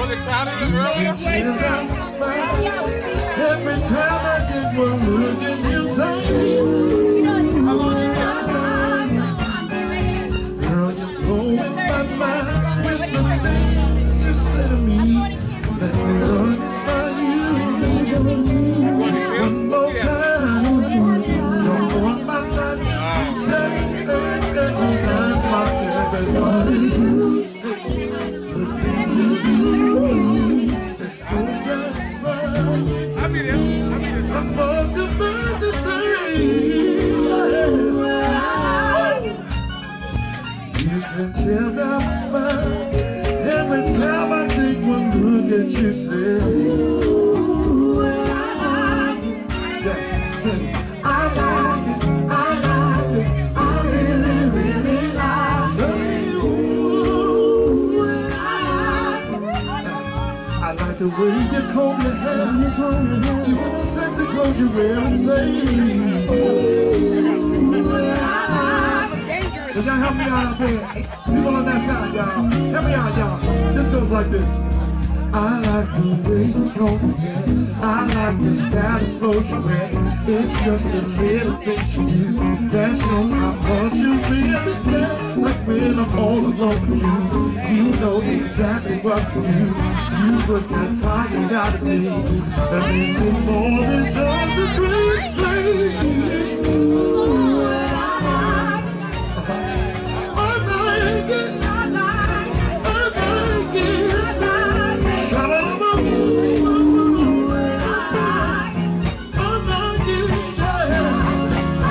Was it crowded earlier? Every time I take one look at you, say, girl, you're blowing my mind with the things you say to me. Let me run this by you. Just one more time. Don't want my life to take every time my everyone is you. It's so satisfying to me. I must confess to say, you send chills down my spine every time I take one look at you. Say, yes, say, I like it, I like it, I really, really like it. Say, ooh, I like the way you comb your hair, even the sexy clothes you wear, and say, y'all help me out up there. People on that side, y'all. Help me out, y'all. This goes like this. I like the way you comb your hair. I like the stylish clothes you wear. It's just a little thing you do that shows how much you really care. Like when I'm all alone with you, you know exactly what to do. You put that fire inside of me that makes it more than just a dream. Say,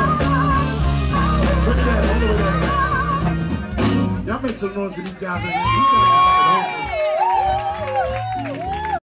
make some noise for these guys in here.